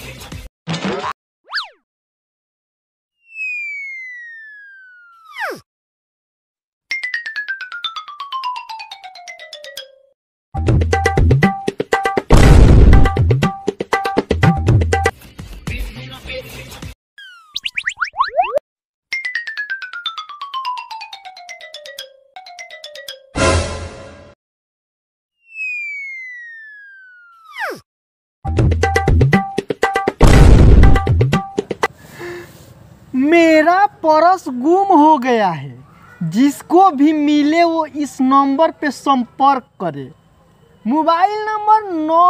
मेरा पर्स गुम हो गया है। जिसको भी मिले वो इस नंबर पे संपर्क करे। Mobile number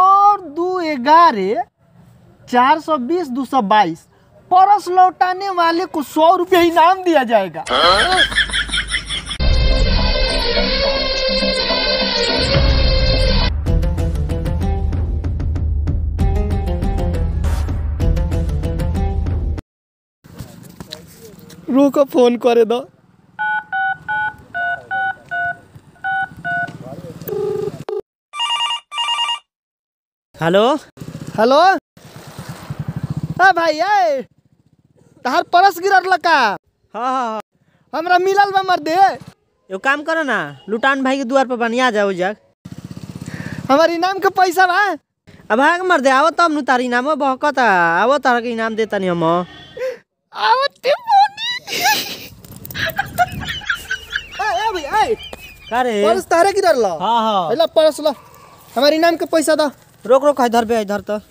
9211-420-222। पर्स लौटाने वाले को 100 रुपये इनाम दिया जाएगा। रोको फोन करे दो। Hello hello. भाई तहार पर्स गिरल लका। हाँ हमरा मिलल बा मर दे। एगो काम करो ना, लुटान भाई के द्वार पर बनिया जाओ जग। हमार इनाम के पैसा बा। अब भाग मर दे, आवो तब नु तार इनाम बहकता। आवो तार के इनाम देता नहीं हम। आवो ते मोनी। भाई का रे? पर्स तारे गिरल ल। हाँ पहला पर्स ल। हमार इनाम के पैसा दा। रोक रोक, इधर पे इधर तो।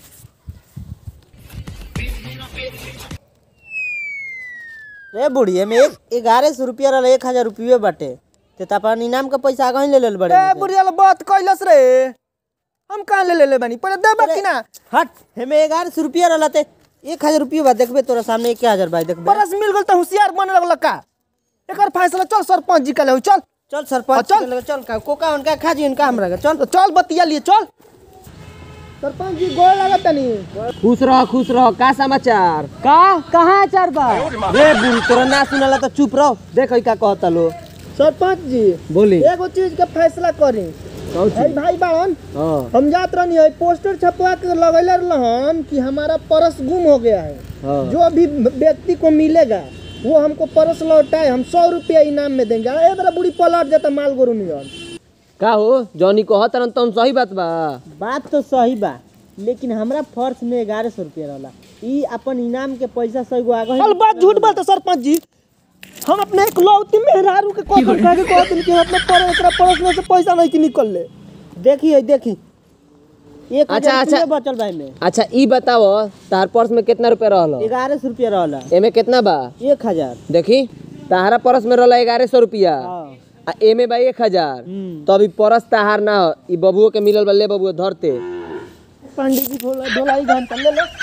रे बुढ़िया में 1100 रुपया रहा, 1000 रुपये बाटे। ते अपन इनाम का पैसा आगे ले ले बड़े। बुढ़िया बात कैलस रे। हम कहाँ ले बानी, पहले दे बाकी ना। हट, हमें 1100 रुपया रहा ते 1000 रुपये बा। देखबे तोरा सामने 1000 बा देखबे। पर्स मिल गल त होशियार बन लगल का। एकर फैसला चल सरपंच जी का ले। चल चल सरपंच चल का कोका उनका खाजी उनका हमरा का। चल तो चल बतिया लिए चल। सरपंच जी गोड़ लागत नहीं। खुश रह। का समाचार? का कहाँ चार बा? रे बुढ़, तोरा ना सुनला तो चुप रहो। देख का कहता लो। सरपंच जी बोली एगो चीज के फैसला करी। भाई बावन हम जात रहनी है, पोस्टर छपवा के लगैले रहन कि हमारा पर्स गुम हो गया है। जो भी व्यक्ति को मिलेगा वो हमको पर्स लौटाए, हम 100 रुपया इनाम में देंगे। ए बड़ा बुढ़ी पलट जाता माल गोरू नियन। का हो जॉनी कहत रहन तुम सही बात बा। बात तो सही बा, लेकिन हमरा पर्स में 1100 रुपया रहला। ई अपन इनाम के पैसा सही गो आगे। चल बात झूठ बोलता सरपंच जी। हम अपने एक लौती मेहरारू के कह के कहत कि अपने पर्स में से पैसा नहीं निकल ले। देखी 1000 बचल भाई में। अच्छा ई बताओ तार पर्स में कितना रुपया रहला? 1100 रुपया रहला। एमे कितना बा? 1000। देखी तारा पर्स में रहला 1100 रुपया आ एमे बा 1000। तो अभी पर्स ताहार ना हो, ई बबुओ के मिलल बा। ले बबुओ धरते। पंडित जी ढोलाई घंटा ले ले।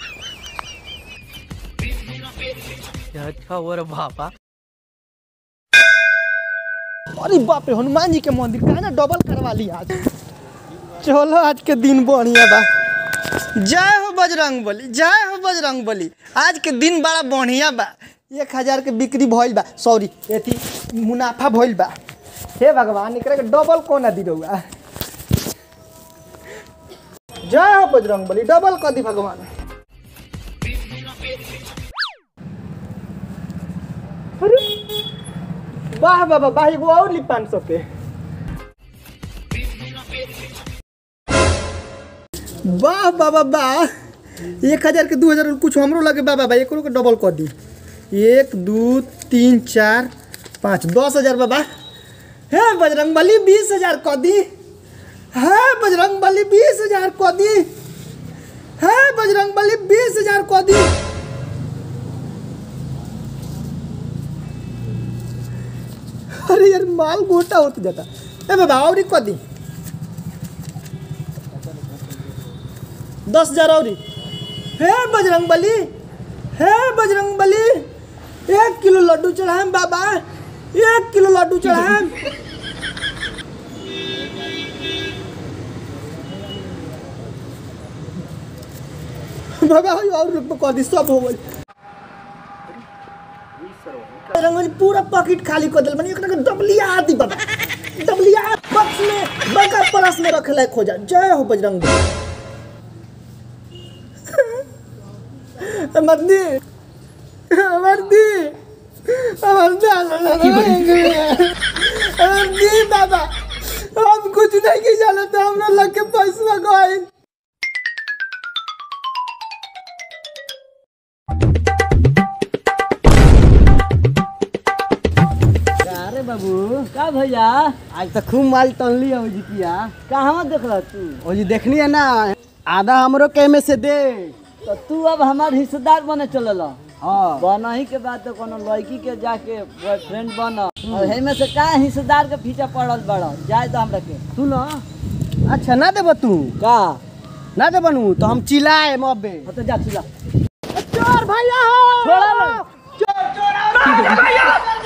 अच्छा और बाबा। अरे बाप रे, हनुमान जी के मंदिर का ना डबल करवा लिया आज। चलो आज के दिन बढ़िया बा। जय हो बजरंग बली, जय हो बजरंग बली। आज के दिन बड़ा बढ़िया बा। 1000 के बिक्री भइल बा। सॉरी एथी मुनाफा भइल बा। हे भगवान एकरा के डबल कोना दी रहुआ। जय हो बजरंग बली, डबल कर दी भगवान। अरे वाह बाबा वाह, एगो और ली 500 पे। वाह बाबा वाह, 1000 के 2000 कुछ हमरो लगे। बाबा एकरो के डबल कर दी। 1 2 3 4 5 10,000 बाबा। हे बजरंग बली 20,000 कर दी। है बजरंग बली 20,000 कर दी। है बजरंग बली 20,000 कर दी। अरे यार माल गोटा होता जाता। ए बाबा और कर दी 10,000 और। हे बजरंग बली, हे बजरंग बली 1 किलो लड्डू चढ़ाएं बाबा, 1 किलो लड्डू चढ़ाएं। बाबा और कर दी, सब हो गई। बजरंग पूरा पॉकेट खाली कर दिल। मैंने एक डबलिया आती बाबा, डबलिया बक्स में बड़का परस में रखे लायक हो जा। जय हो बजरंग बली। मर्दी मर्दी मर्दी बाबा हम कुछ नहीं की जाना तो हमरा लग के पैसा गए। अरे बाबू का भैया आज तो खूब माल तनली है जी किया कहाँ देख रहा तू ओ जी देखनी है ना आधा हमरो के में से दे तो तू अब हमार हिस्सेदार बने चलल। हाँ बना ही के बाद तो कोनो लड़की के जाके बॉयफ्रेंड बना और हे में से का हिस्सेदार के पीछे पड़ल बड़ा जाए तो हमरा के सुन अच्छा ना देबो तू का ना दे बनू तो हम चिल्लाए मब्बे तो जा चिल्ला चोर भैया हो छोड़ा लो चोर चोर भैया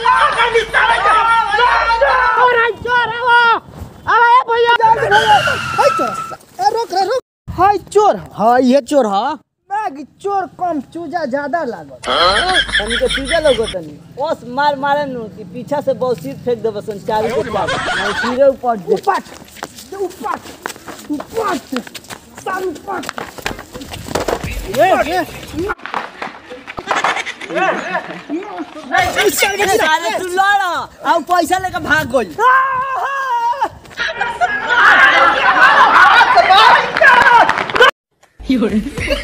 चोर आवा भैया हाय चोर रोक रे रोक हाय चोर हां ये चोर हां बाग चोर कम चूजा ज्यादा लागत तनी के सीधे लोगो तनी ओस मार मारे नु कि पीछा से बौसीर फेंक देबो संचारी के पास नहीं सीधे ऊपर दे उपट उपट उपट सारू उपट ये साले तू लड़ा आ पैसा लेके भाग गइल You're